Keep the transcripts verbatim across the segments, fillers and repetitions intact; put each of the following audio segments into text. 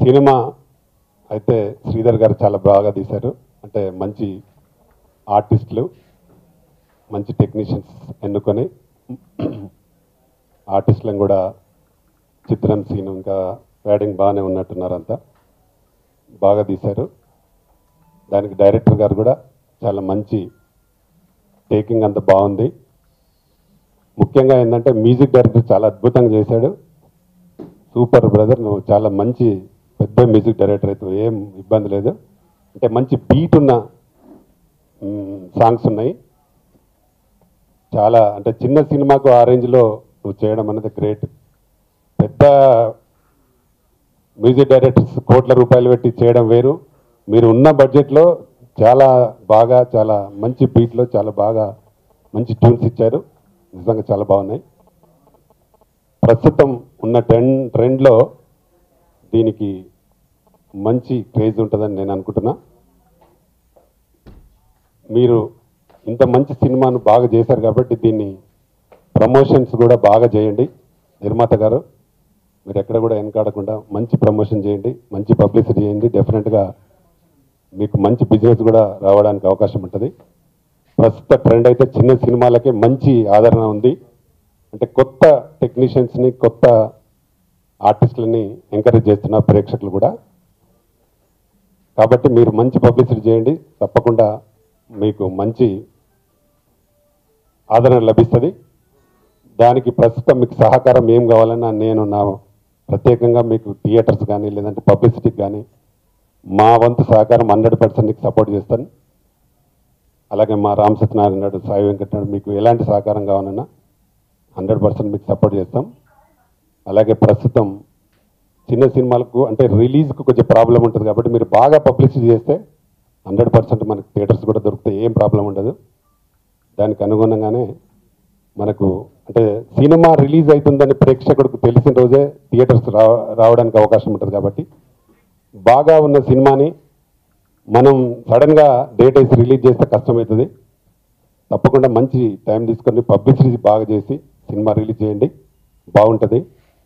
Cinema అయితే శ్రీధర్ గారు చాలా బాగా తీశారు. అంటే మంచి ఆర్టిస్టులు, మంచి టెక్నీషియన్స్ ఎన్నుకొని ఆర్టిస్టులను కూడా చిత్రం సీన్ ఇంకా రైడింగ్ బాగానే ఉన్నట్టున్నారు, అంతా బాగా తీశారు. దానికి డైరెక్టర్ గారు కూడా చాలా మంచి టేకింగ్ అంత బాగుంది. ముఖ్యంగా ఏంటంటే మ్యూజిక్ డైరెక్టర్ చాలా అద్భుతంగా చేశాడు. సూపర్ బ్రదర్, నువ్వు చాలా మంచి పెద్ద మ్యూజిక్ డైరెక్టర్ అయితే ఏం ఇబ్బంది లేదు. అంటే మంచి బీట్ ఉన్న సాంగ్స్ ఉన్నాయి. చాలా అంటే చిన్న సినిమాకు ఆ రేంజ్లో నువ్వు చేయడం అనేది గ్రేట్. పెద్ద మ్యూజిక్ డైరెక్టర్స్ కోట్ల రూపాయలు పెట్టి చేయడం వేరు. మీరు ఉన్న బడ్జెట్లో చాలా బాగా, చాలా మంచి బీట్లో చాలా బాగా మంచి ట్యూన్స్ ఇచ్చారు. నిజంగా చాలా బాగున్నాయి. ప్రస్తుతం ఉన్న ట్రెండ్ ట్రెండ్లో దీనికి మంచి క్రేజ్ ఉంటుందని నేను అనుకుంటున్నా. మీరు ఇంత మంచి సినిమాను బాగా చేశారు కాబట్టి దీన్ని ప్రమోషన్స్ కూడా బాగా చేయండి. నిర్మాత గారు, మీరు ఎక్కడ కూడా వెనకాడకుండా మంచి ప్రమోషన్ చేయండి, మంచి పబ్లిసిటీ చేయండి. డెఫినెట్గా మీకు మంచి బిజినెస్ కూడా రావడానికి అవకాశం ఉంటుంది. ప్రస్తుత ట్రెండ్ అయితే చిన్న సినిమాలకే మంచి ఆదరణ ఉంది. అంటే కొత్త టెక్నీషియన్స్ని, కొత్త ఆర్టిస్టులని ఎంకరేజ్ చేస్తున్న ప్రేక్షకులు కూడా. కాబట్టి మీరు మంచి పబ్లిసిటీ చేయండి, తప్పకుండా మీకు మంచి ఆదరణ లభిస్తుంది. దానికి ప్రస్తుతం మీకు సహకారం ఏం కావాలన్నా నేను నా ప్రత్యేకంగా మీకు థియేటర్స్ కానీ లేదంటే పబ్లిసిటీకి కానీ మా వంతు సహకారం హండ్రెడ్ పర్సెంట్ మీకు సపోర్ట్ చేస్తాను. అలాగే మా రామ్ సత్యనారాయణ నాయుడు, సాయి వెంకటనాయుడు మీకు ఎలాంటి సహకారం కావాలన్నా హండ్రెడ్ పర్సెంట్ మీకు సపోర్ట్ చేస్తాం. అలాగే ప్రస్తుతం చిన్న సినిమాలకు అంటే రిలీజ్కి కొంచెం ప్రాబ్లం ఉంటుంది కాబట్టి మీరు బాగా పబ్లిసిటీ చేస్తే హండ్రెడ్ పర్సెంట్ మనకు థియేటర్స్ కూడా దొరుకుతాయి, ఏం ప్రాబ్లం ఉండదు. దానికి అనుగుణంగానే మనకు అంటే సినిమా రిలీజ్ అవుతుందని ప్రేక్షకుడికి తెలిసిన రోజే థియేటర్స్ రా రావడానికి అవకాశం ఉంటుంది. కాబట్టి బాగా ఉన్న సినిమాని మనం సడన్గా డేట్ వేసి రిలీజ్ చేస్తే కష్టమవుతుంది. తప్పకుండా మంచి టైం తీసుకొని పబ్లిసిటీ బాగా చేసి సినిమా రిలీజ్ చేయండి, బాగుంటుంది.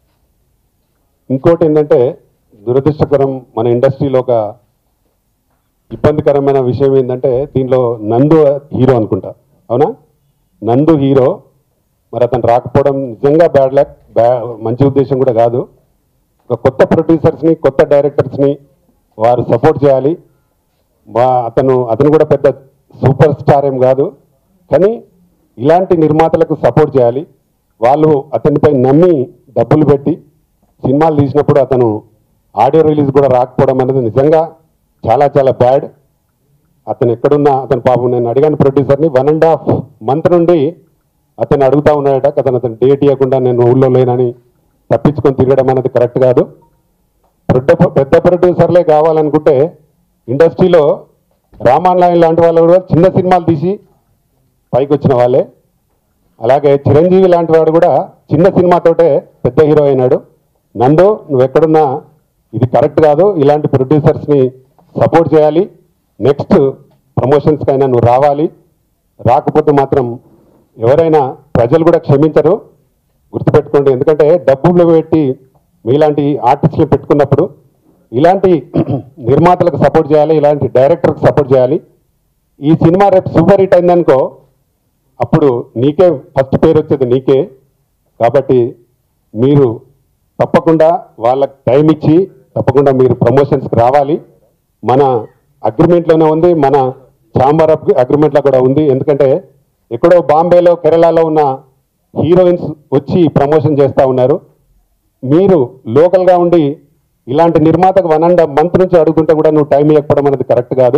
ఇంకోటి ఏంటంటే దురదృష్టకరం, మన ఇండస్ట్రీలో ఒక ఇబ్బందికరమైన విషయం ఏంటంటే దీనిలో నందు హీరో అనుకుంటా, అవునా? నందు హీరో, మరి అతను రాకపోవడం నిజంగా బ్యాడ్ లక్, బ్యా మంచి ఉద్దేశం కూడా కాదు. ఒక కొత్త ప్రొడ్యూసర్స్ని, కొత్త డైరెక్టర్స్ని వారు సపోర్ట్ చేయాలి. వా అతను అతను కూడా పెద్ద సూపర్ స్టార్ ఏం కాదు, కానీ ఇలాంటి నిర్మాతలకు సపోర్ట్ చేయాలి. వాళ్ళు అతనిపై నమ్మి డబ్బులు పెట్టి సినిమాలు తీసినప్పుడు అతను ఆడియో రిలీజ్ కూడా రాకపోవడం అనేది నిజంగా చాలా చాలా బ్యాడ్. అతను ఎక్కడున్నా అతను పాపం, నేను అడిగాను ప్రొడ్యూసర్ని, వన్ అండ్ హాఫ్ మంత్ నుండి అతను అడుగుతూ ఉన్నాడట. అతను అతను డేట్ ఇవ్వకుండా నేను ఊళ్ళో లేనని తప్పించుకొని తిరగడం అనేది కరెక్ట్ కాదు. పెద్ద పెద్ద ప్రొడ్యూసర్లే కావాలనుకుంటే ఇండస్ట్రీలో రామాన్లాయన్ లాంటి వాళ్ళు కూడా చిన్న సినిమాలు తీసి పైకి వచ్చిన వాళ్ళే. అలాగే చిరంజీవి లాంటి వాడు కూడా చిన్న సినిమాతోటే పెద్ద హీరో అయినాడు. నందు, నువ్వు ఎక్కడున్నా ఇది కరెక్ట్ కాదు. ఇలాంటి ప్రొడ్యూసర్స్ని సపోర్ట్ చేయాలి. నెక్స్ట్ ప్రమోషన్స్కైనా నువ్వు రావాలి. రాకపోతే మాత్రం ఎవరైనా ప్రజలు కూడా క్షమించరు, గుర్తుపెట్టుకోండి. ఎందుకంటే డబ్బులు పెట్టి మీలాంటి ఆర్టిస్టులు పెట్టుకున్నప్పుడు ఇలాంటి నిర్మాతలకు సపోర్ట్ చేయాలి, ఇలాంటి డైరెక్టర్కి సపోర్ట్ చేయాలి. ఈ సినిమా రేపు సూపర్ హిట్ అయిందనుకో, అప్పుడు నీకే ఫస్ట్ పేరు వచ్చేది నీకే. కాబట్టి మీరు తప్పకుండా వాళ్ళకి టైం ఇచ్చి తప్పకుండా మీరు ప్రమోషన్స్కి రావాలి. మన అగ్రిమెంట్లోనే ఉంది, మన ఛాంబర్ అగ్రిమెంట్లో కూడా ఉంది. ఎందుకంటే ఎక్కడో బాంబేలో, కేరళలో ఉన్న హీరోయిన్స్ వచ్చి ప్రమోషన్ చేస్తూ ఉన్నారు. మీరు లోకల్గా ఉండి ఇలాంటి నిర్మాతకు వన్ అండ్ హాఫ్ మంత్ నుంచి అడుగుతుంటే కూడా నువ్వు టైం ఇవ్వకపోవడం అనేది కరెక్ట్ కాదు.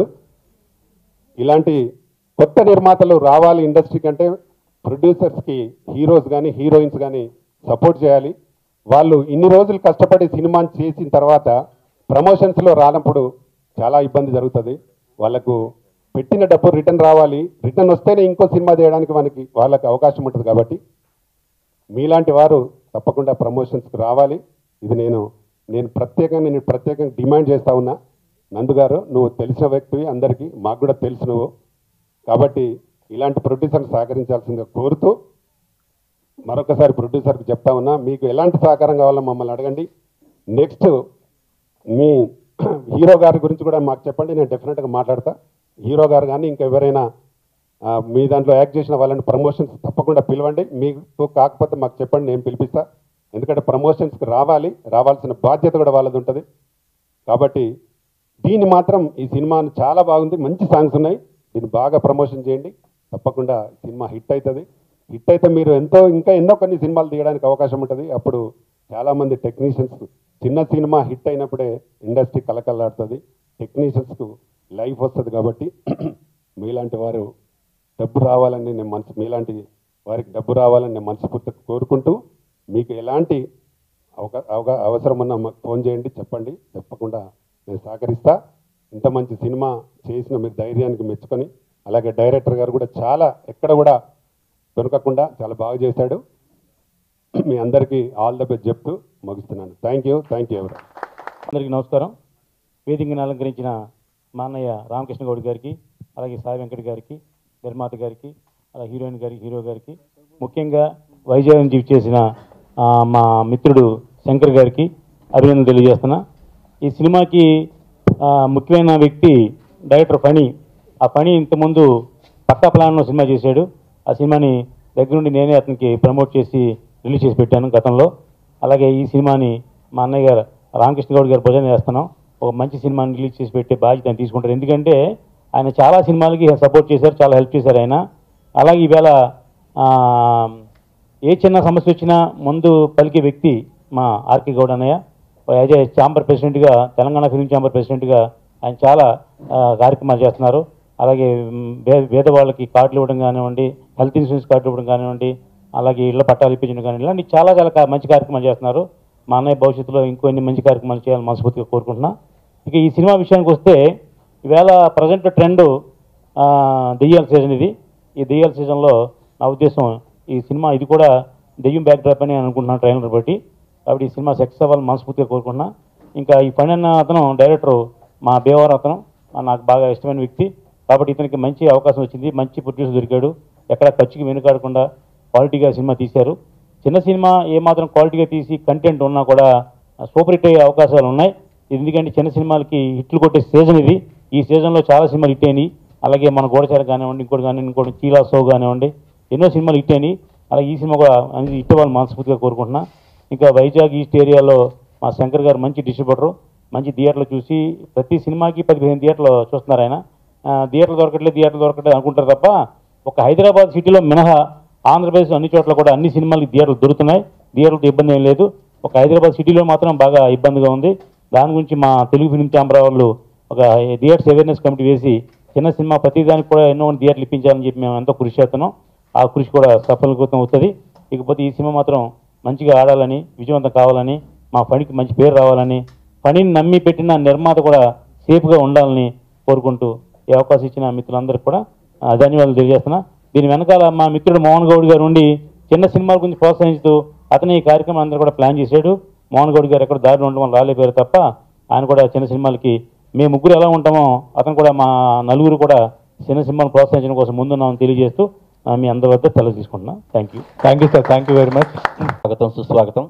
ఇలాంటి కొత్త నిర్మాతలు రావాలి ఇండస్ట్రీ కంటే ప్రొడ్యూసర్స్కి హీరోస్ కానీ హీరోయిన్స్ కానీ సపోర్ట్ చేయాలి. వాళ్ళు ఇన్ని రోజులు కష్టపడి సినిమాని చేసిన తర్వాత ప్రమోషన్స్లో రానప్పుడు చాలా ఇబ్బంది జరుగుతుంది. వాళ్ళకు పెట్టిన డబ్బు రిటర్న్ రావాలి. రిటర్న్ వస్తేనే ఇంకో సినిమా చేయడానికి మనకి వాళ్ళకి అవకాశం ఉంటుంది. కాబట్టి మీలాంటి వారు తప్పకుండా ప్రమోషన్స్కి రావాలి. ఇది నేను నేను ప్రత్యేకంగా నేను ప్రత్యేకంగా డిమాండ్ చేస్తూ ఉన్నా. నందుగారు, నువ్వు తెలిసిన వ్యక్తివి, అందరికీ మాకు కూడా తెలుసు నువ్వు. కాబట్టి ఇలాంటి ప్రొడ్యూసర్ని సహకరించాల్సిందిగా కోరుతూ మరొకసారి ప్రొడ్యూసర్కి చెప్తా ఉన్నా, మీకు ఎలాంటి సహకారం కావాలో మమ్మల్ని అడగండి. నెక్స్ట్ మీ హీరో గారి గురించి కూడా మాకు చెప్పండి, నేను డెఫినెట్గా మాట్లాడతా. హీరో గారు కానీ ఇంకా ఎవరైనా మీ దాంట్లో యాక్ట్ చేసిన వాళ్ళని ప్రమోషన్స్ తప్పకుండా పిలవండి. మీకు కాకపోతే మాకు చెప్పండి, నేను పిలిపిస్తా. ఎందుకంటే ప్రమోషన్స్కి రావాలి, రావాల్సిన బాధ్యత కూడా వాళ్ళది ఉంటుంది. కాబట్టి దీన్ని మాత్రం ఈ సినిమాని చాలా బాగుంది, మంచి సాంగ్స్ ఉన్నాయి, దీన్ని బాగా ప్రమోషన్ చేయండి. తప్పకుండా సినిమా హిట్ అవుతుంది. హిట్ అయితే మీరు ఎంతో ఇంకా ఎన్నో కొన్ని సినిమాలు తీయడానికి అవకాశం ఉంటుంది. అప్పుడు చాలామంది టెక్నీషియన్స్, చిన్న సినిమా హిట్ అయినప్పుడే ఇండస్ట్రీ కలకల్లాడుతుంది, టెక్నీషియన్స్కు లైఫ్ వస్తుంది. కాబట్టి మీలాంటి వారు డబ్బు రావాలని నేను మనసు మీలాంటి వారికి డబ్బు రావాలని నేను మనస్ఫూర్తిగా కోరుకుంటూ, మీకు ఎలాంటి అవకా అవగా అవసరం ఉన్నా మాకు ఫోన్ చేయండి, చెప్పండి, తప్పకుండా నేను సహకరిస్తా. ఇంత మంచి సినిమా చేసిన మీ ధైర్యానికి మెచ్చుకొని, అలాగే డైరెక్టర్ గారు కూడా చాలా ఎక్కడ కూడా దొరకకుండా చాలా బాగా చేశాడు. మీ అందరికీ ఆల్ ద బెస్ట్ చెప్తూ ముగిస్తున్నాను. థ్యాంక్ యూ థ్యాంక్ యూ ఎవరు అందరికీ నమస్కారం. వేదికను అలంకరించిన మా అన్నయ్య రామకృష్ణ గౌడ్ గారికి, అలాగే సాయి వెంకట్ గారికి, నిర్మాత గారికి, అలా హీరోయిన్ గారికి, హీరో గారికి, ముఖ్యంగా వైజాగ్ నుంచి చేసిన మా మిత్రుడు శంకర్ గారికి అభినందనలు తెలియజేస్తున్నా. ఈ సినిమాకి ముఖ్యమైన వ్యక్తి డైరెక్టర్ ఫణి. ఆ ఫణి ఇంతకుముందు పక్కా ప్లాన్లో సినిమా చేశాడు. ఆ సినిమాని దగ్గరుండి నేనే అతనికి ప్రమోట్ చేసి రిలీజ్ చేసి పెట్టాను గతంలో. అలాగే ఈ సినిమాని మా అన్నయ్య గారు రామకృష్ణ గౌడ్ గారు భుజం వేస్తున్నాం. ఒక మంచి సినిమాని రిలీజ్ చేసి పెట్టే బాధ్యత తీసుకుంటారు. ఎందుకంటే ఆయన చాలా సినిమాలకి సపోర్ట్ చేశారు, చాలా హెల్ప్ చేశారు ఆయన. అలాగే ఈవేళ ఏ చిన్న సమస్య వచ్చినా ముందు పలికే వ్యక్తి మా ఆర్కే గౌడ్ అన్నయ్య. యాజ్ ఏ ఛాంబర్ ప్రెసిడెంట్గా, తెలంగాణ ఫిల్మ్ ఛాంబర్ ప్రెసిడెంట్గా ఆయన చాలా కార్యక్రమాలు చేస్తున్నారు. అలాగే పేదవాళ్ళకి కార్డులు ఇవ్వడం కానివ్వండి, హెల్త్ ఇన్సూరెన్స్ కార్డులు ఇవ్వడం కానివ్వండి, అలాగే ఇళ్ల పట్టాలు ఇప్పించడం కానివ్వండి, ఇలాంటి చాలా చాలా మంచి కార్యక్రమాలు చేస్తున్నారు. మా అన్నయ్య భవిష్యత్తులో ఇంకొన్ని మంచి కార్యక్రమాలు చేయాలని మనస్ఫూర్తిగా కోరుకుంటున్నా. ఇక ఈ సినిమా విషయానికి వస్తే, ఈవేళ ప్రజెంట్ ట్రెండ్ దెయ్యాల సీజన్ ఇది. ఈ దెయ్యాల సీజన్లో నా ఉద్దేశం ఈ సినిమా ఇది కూడా దెయ్యం బ్యాక్ డ్రాప్ అని అనుకుంటున్నాను ట్రైలర్ బట్టి. కాబట్టి ఈ సినిమా సక్సెస్ అవ్వాలని మనస్ఫూర్తిగా కోరుకుంటున్నా. ఇంకా ఈ ఫణి అన్న అతను డైరెక్టరు మా భీమవరం అతను, నాకు బాగా ఇష్టమైన వ్యక్తి. కాబట్టి ఇతనికి మంచి అవకాశం వచ్చింది, మంచి ప్రొడ్యూసర్ దొరికాడు. ఎక్కడ ఖర్చుకి వెనుకాడకుండా క్వాలిటీగా సినిమా తీశారు. చిన్న సినిమా ఏమాత్రం క్వాలిటీగా తీసి కంటెంట్ ఉన్నా కూడా సూపర్ హిట్ అయ్యే అవకాశాలు ఉన్నాయి. ఎందుకంటే చిన్న సినిమాలకి హిట్లు కొట్టే సీజన్ ఇది. ఈ సీజన్లో చాలా సినిమాలు హిట్ అయినాయి. అలాగే మన గోడచార కానివ్వండి, ఇంకోటి కానివ్వండి, ఇంకోటి చీలా సో కానివ్వండి, ఎన్నో సినిమాలు హిట్ అయినాయి. అలాగే ఈ సినిమా కూడా హిట్ అవ్వాలని మనస్ఫూర్తిగా కోరుకుంటున్నా. ఇంకా వైజాగ్ ఈస్ట్ ఏరియాలో మా శంకర్ గారు మంచి డిస్ట్రిబ్యూటరు, మంచి థియేటర్లు చూసి ప్రతి సినిమాకి పదిహేను థియేటర్లు చూస్తున్నారు ఆయన. థియేటర్లు దొరకట్లేదు థియేటర్లు దొరకట్లేదు అనుకుంటారు తప్ప, ఒక హైదరాబాద్ సిటీలో మినహా ఆంధ్రప్రదేశ్ అన్ని చోట్ల కూడా అన్ని సినిమాలకి థియేటర్లు దొరుకుతున్నాయి. థియేటర్లతో ఇబ్బంది ఏం లేదు. ఒక హైదరాబాద్ సిటీలో మాత్రం బాగా ఇబ్బందిగా ఉంది. దాని గురించి మా తెలుగు ఫిల్మ్ ఛాంబర్ వాళ్ళు ఒక థియేటర్స్ అవేర్నెస్ కమిటీ వేసి చిన్న సినిమా ప్రతిదానికి కూడా ఎన్నో థియేటర్లు ఇప్పించాలని చెప్పి మేము ఎంతో కృషి చేస్తున్నాం. ఆ కృషి కూడా సఫలీకృతం అవుతుంది. ఇకపోతే ఈ సినిమా మాత్రం మంచిగా ఆడాలని, విజయవంతం కావాలని, మా ఫణికి మంచి పేరు రావాలని, ఫణిని నమ్మి పెట్టిన నిర్మాత కూడా సేఫ్గా ఉండాలని కోరుకుంటూ ఈ అవకాశం ఇచ్చిన మిత్రులందరికీ కూడా ధన్యవాదాలు తెలియజేస్తున్నా. దీని వెనకాల మా మిత్రుడు మోహన్ గౌడ్ గారు ఉండి చిన్న సినిమాల గురించి ప్రోత్సహిస్తూ అతను ఈ కార్యక్రమం అందరూ కూడా ప్లాన్ చేశాడు. మోహన్ గౌడ్ గారు ఎక్కడ దారిలో ఉండడం వల్ల రాలేపోయారు తప్ప, ఆయన కూడా చిన్న సినిమాలకి మేము ముగ్గురు ఎలా ఉంటామో అతను కూడా మా నలుగురు కూడా చిన్న సినిమాను ప్రోత్సహించడం కోసం ముందున్నామని తెలియజేస్తూ మీ అందరి వద్ద సెలవు తీసుకుంటున్నాం. Thank you thank you sir thank you very much. స్వాగతం సుస్వాగతం.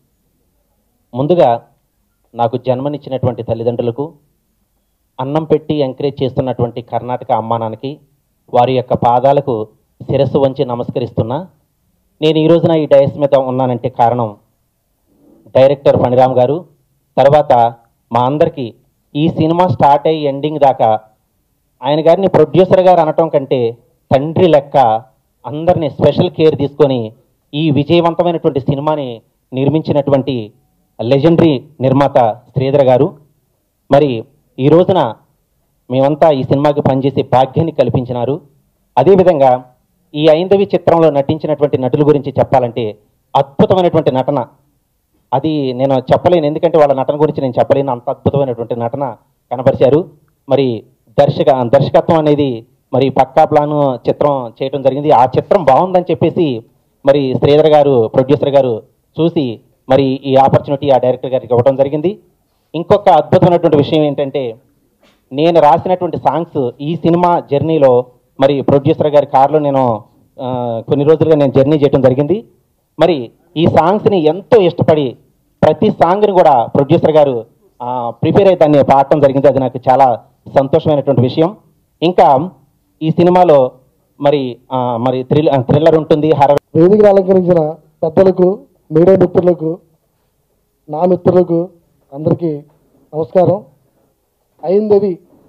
ముందుగా నాకు జన్మనిచ్చినటువంటి తల్లిదండ్రులకు, అన్నం పెట్టి ఎంకరేజ్ చేస్తున్నటువంటి కర్ణాటక అమ్మానానికి, వారి యొక్క పాదాలకు శిరస్సు వంచి నమస్కరిస్తున్నా. నేను ఈ రోజున ఈ డయస్ మీద ఉన్నానంటే కారణం డైరెక్టర్ ఫణిరామ్ గారు, తర్వాత మా అందరికీ ఈ సినిమా స్టార్ట్ అయ్యి ఎండింగ్ దాకా ఆయన గారిని ప్రొడ్యూసర్ గారు అనటం కంటే తండ్రి లెక్క అందరినీ స్పెషల్ కేర్ తీసుకొని ఈ విజయవంతమైనటువంటి సినిమాని నిర్మించినటువంటి లెజెండరీ నిర్మాత శ్రీధర్ గారు. మరి ఈ రోజున మేమంతా ఈ సినిమాకి పనిచేసే భాగ్యాన్ని కల్పించినారు. అదేవిధంగా ఈ ఐందవి చిత్రంలో నటించినటువంటి నటుల గురించి చెప్పాలంటే అద్భుతమైనటువంటి నటన. అది నేను చెప్పలేను, ఎందుకంటే వాళ్ళ నటన గురించి నేను చెప్పలేను, అంత అద్భుతమైనటువంటి నటన కనబరిచారు. మరి దర్శక దర్శకత్వం అనేది మరి పక్కా ప్లాను చిత్రం చేయడం జరిగింది. ఆ చిత్రం బాగుందని చెప్పేసి మరి శ్రీధర్ గారు ప్రొడ్యూసర్ గారు చూసి మరి ఈ ఆపర్చునిటీ ఆ డైరెక్టర్ గారికి ఇవ్వడం జరిగింది. ఇంకొక అద్భుతమైనటువంటి విషయం ఏంటంటే, నేను రాసినటువంటి సాంగ్స్ ఈ సినిమా జర్నీలో మరి ప్రొడ్యూసర్ గారి కారులో నేను కొన్ని రోజులుగా నేను జర్నీ చేయడం జరిగింది. మరి ఈ సాంగ్స్ని ఎంతో ఇష్టపడి ప్రతి సాంగ్ని కూడా ప్రొడ్యూసర్ గారు ప్రిపేర్ అయి దాన్ని పాడటం జరిగింది. అది నాకు చాలా సంతోషమైనటువంటి విషయం. ఇంకా ఈ సినిమాలో మరి ఆ, మరి థ్రిల్ థ్రిల్లర్ ఉంటుంది, హర్రర్. వేదికను అలంకరించిన పెద్దలకు, మీడియా మిత్రులకు, నా మిత్రులకు అందరికీ నమస్కారం. అయింది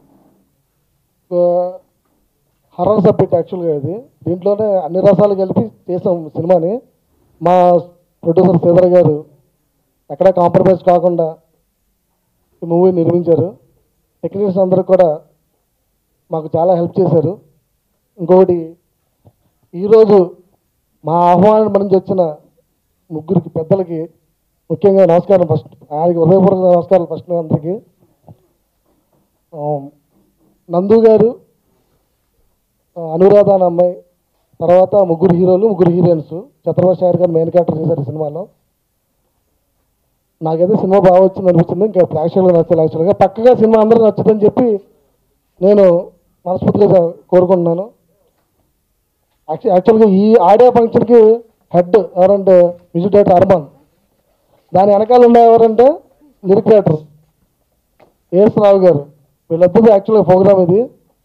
హర్రర్ సబ్జెక్ట్ యాక్చువల్గా ఇది. దీంట్లోనే అన్ని రసాలు కలిపి చేసాం సినిమాని. మా ప్రొడ్యూసర్ శ్రీధర్ గారు ఎక్కడా కాంప్రమైజ్ కాకుండా ఈ మూవీ నిర్మించారు. టెక్నీషియన్స్ అందరూ కూడా మాకు చాలా హెల్ప్ చేశారు. ఇంకొకటి, ఈరోజు మా ఆహ్వానం నుంచి వచ్చిన ముగ్గురికి పెద్దలకి ముఖ్యంగా నమస్కారం. ఫస్ట్ ఆయనకి హృదయపూర్వక నమస్కారాలు ఫస్ట్ అందరికీ. నందు గారు, అనురాధ అనే అమ్మాయి, తర్వాత ముగ్గురు హీరోలు, ముగ్గురు హీరోయిన్స్. ఛత్రపతి శాయర్ గారు మెయిన్ క్యారెక్టర్ చేశారు ఈ సినిమాలో. నాకైతే సినిమా బాగా వచ్చింది అనిపించింది. ఇంకా ప్రేక్షకులు నచ్చాలి. యాక్చువల్గా పక్కగా సినిమా అందరూ నచ్చుతుందని చెప్పి నేను మనస్ఫూర్తిగా కోరుకుంటున్నాను. యాక్చువల్ యాక్చువల్గా ఈ ఆడియో ఫంక్షన్కి హెడ్ ఎవరంటే మ్యూజిక్ డైరెక్టర్ అర్మాన్. దాని వెనకాల ఉండే ఎవరంటే లిరిక్ రైటర్ ఏఎస్ రావు గారు. వీళ్ళిద్దరిది యాక్చువల్గా ప్రోగ్రామ్ ఇది.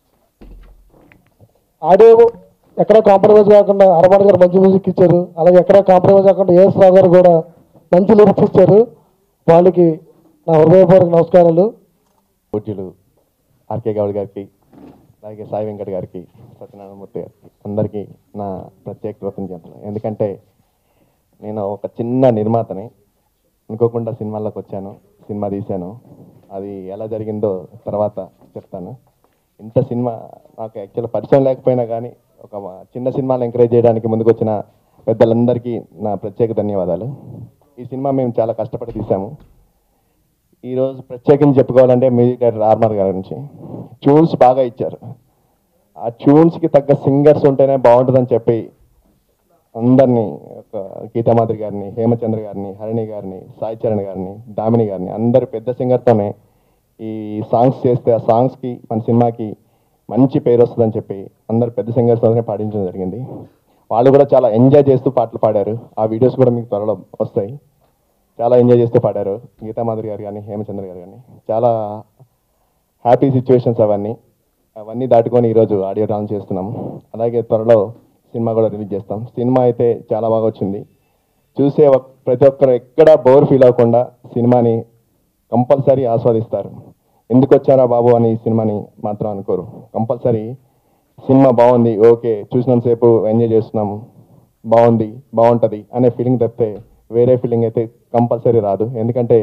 ఆడియో ఎక్కడ కాంప్రమైజ్ కాకుండా అర్మాన్ గారు మంచి మ్యూజిక్ ఇచ్చారు. అలాగే ఎక్కడ కాంప్రమైజ్ కాకుండా ఏఎస్ రావు గారు కూడా మంచి లిరిక్స్ ఇచ్చారు. వాళ్ళకి నా హృదయపూర్వక నమస్కారాలు. పూజ్యులు ఆర్కే గౌడ్ గారికి, అలాగే సాయి వెంకట్ గారికి, సత్యనారాయణమూర్తి గారికి, అందరికీ నా ప్రత్యేక కృతజ్ఞతలు. ఎందుకంటే నేను ఒక చిన్న నిర్మాతని, అనుకోకుండా సినిమాల్లోకి వచ్చాను, సినిమా తీశాను. అది ఎలా జరిగిందో తర్వాత చెప్తాను. ఇంత సినిమా నాకు యాక్చువల్ పరిచయం లేకపోయినా కానీ ఒక చిన్న సినిమాలు ఎంకరేజ్ చేయడానికి ముందుకు వచ్చిన పెద్దలందరికీ నా ప్రత్యేక ధన్యవాదాలు. ఈ సినిమా మేము చాలా కష్టపడి తీసాము. ఈరోజు ప్రత్యేకించి చెప్పుకోవాలంటే మ్యూజిక్ డైరెక్టర్ ఆర్మర్ గారి నుంచి ట్యూన్స్ బాగా ఇచ్చారు. ఆ ట్యూన్స్కి తగ్గ సింగర్స్ ఉంటేనే బాగుంటుందని చెప్పి అందరినీ, ఒక గీతామాధురి గారిని, హేమచంద్ర గారిని, హరిణి గారిని, సాయి చరణ్ గారిని, దామిని గారిని, అందరు పెద్ద సింగర్తోనే ఈ సాంగ్స్ చేస్తే ఆ సాంగ్స్కి మన సినిమాకి మంచి పేరు వస్తుందని చెప్పి అందరు పెద్ద సింగర్స్తోనే పాడించడం జరిగింది. వాళ్ళు కూడా చాలా ఎంజాయ్ చేస్తూ పాటలు పాడారు. ఆ వీడియోస్ కూడా మీకు త్వరలో వస్తాయి. చాలా ఎంజాయ్ చేస్తూ పాడారు గీతామాధురి గారు కానీ, హేమచంద్ర గారు కానీ. చాలా హ్యాపీ సిచ్యువేషన్స్ అవన్నీ అవన్నీ దాటుకొని ఈరోజు ఆడియో లాంచ్ చేస్తున్నాము. అలాగే త్వరలో సినిమా కూడా రిలీజ్ చేస్తాం. సినిమా అయితే చాలా బాగా వచ్చింది. చూసే ప్రతి ఒక్కరు ఎక్కడా బోర్ ఫీల్ అవ్వకుండా సినిమాని కంపల్సరీ ఆస్వాదిస్తారు. ఎందుకు వచ్చారా బాబు అని ఈ సినిమాని మాత్రం అనుకోరు. కంపల్సరీ సినిమా బాగుంది, ఓకే, చూసినంతసేపు ఎంజాయ్ చేస్తున్నాము, బాగుంది, బాగుంటుంది అనే ఫీలింగ్ తప్పితే వేరే ఫీలింగ్ అయితే కంపల్సరీ రాదు. ఎందుకంటే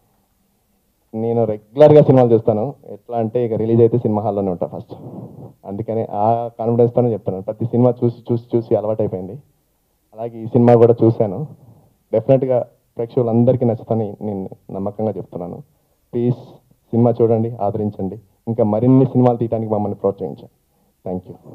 నేను రెగ్యులర్గా సినిమాలు చూస్తాను. ఎట్లా అంటే ఇక రిలీజ్ అయితే సినిమా హాల్లోనే ఉంటాను ఫస్ట్. అందుకని ఆ కాన్ఫిడెన్స్తోనే చెప్తాను. ప్రతి సినిమా చూసి చూసి చూసి అలవాటైపోయింది. అలాగే ఈ సినిమా కూడా చూశాను. డెఫినెట్గా ప్రేక్షకులందరికీ నచ్చుతానని నేను నమ్మకంగా చెప్తున్నాను. ప్లీజ్ సినిమా చూడండి, ఆదరించండి. ఇంకా మరిన్ని సినిమాలు తీయడానికి మమ్మల్ని ప్రోత్సహించండి. Thank you.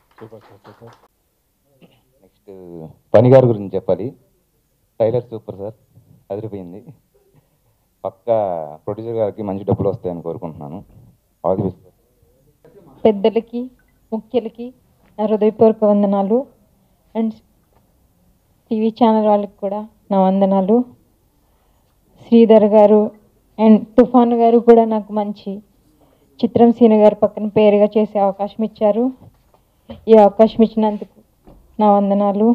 నెక్స్ట్ పని గారి గురించి చెప్పాలి. టైలర్ సూపర్ సార్, అదిరిపోయింది. పక్క ప్రొడ్యూసర్ గారికి మంచి డబ్బులు వస్తాయని కోరుకుంటున్నాను. All the best. పెద్దలకి, ముఖ్యులకి నా హృదయపూర్వక వందనాలు. అండ్ టీవీ ఛానల్ వాళ్ళకి కూడా నా వందనాలు. శ్రీధర్ గారు అండ్ తుఫాన్ గారు కూడా నాకు మంచి చిత్రం సీను గారు పక్కన పేరుగా చేసే అవకాశం ఇచ్చారు. ఈ అవకాశం ఇచ్చినందుకు నా వందనాలు.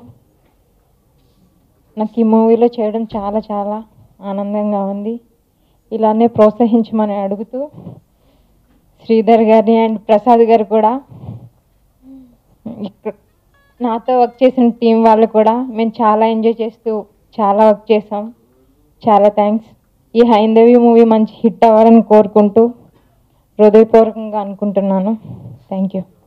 నాకు ఈ మూవీలో చేయడం చాలా చాలా ఆనందంగా ఉంది. ఇలానే ప్రోత్సహించమని అడుగుతూ శ్రీధర్ గారిని అండ్ ప్రసాద్ గారు కూడా, ఇక్కడ నాతో వర్క్ చేసిన టీం వాళ్ళు కూడా మేము చాలా ఎంజాయ్ చేస్తూ చాలా వర్క్ చేసాం. చాలా థ్యాంక్స్. ఈ హైందవి మూవీ మంచి హిట్ అవ్వాలని కోరుకుంటూ హృదయపూర్వకంగా అనుకుంటున్నాను. Thank you.